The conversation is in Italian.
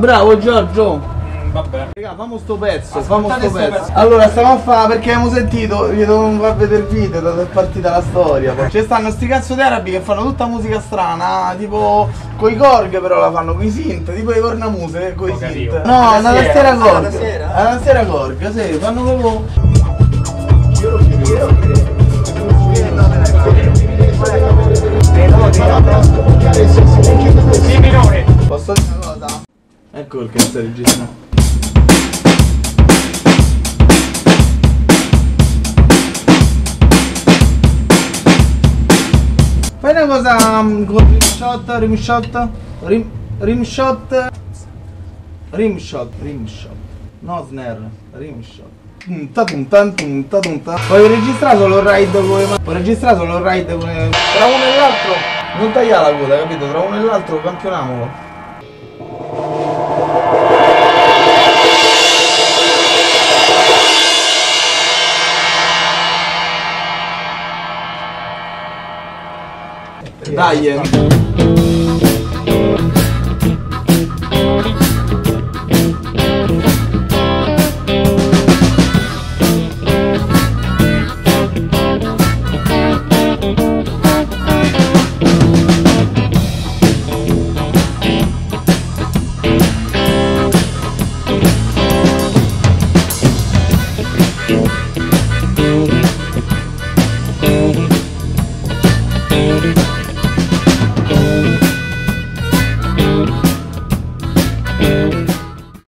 bravo Giorgio. Vabbè. Raga, famo sto pezzo, Allora, stiamo a fare perché abbiamo sentito, gli devo far vedere il video dove è partita la storia. Ci stanno sti cazzo di arabi che fanno tutta musica strana, tipo coi Korg però la fanno coi synth, tipo i cornamuse coi synth. No, una tastiera Korg. Una tastiera Korg, sì, fanno proprio. Posso dire una cosa? Ecco perché sta registrando. Fai una cosa con rimshot, no snare, rimshot. Puoi registrare solo il ride come. Puoi registrare solo il ride come. Tra uno e l'altro, non tagliare la coda, capito? Tra uno e l'altro campioniamolo. Dai.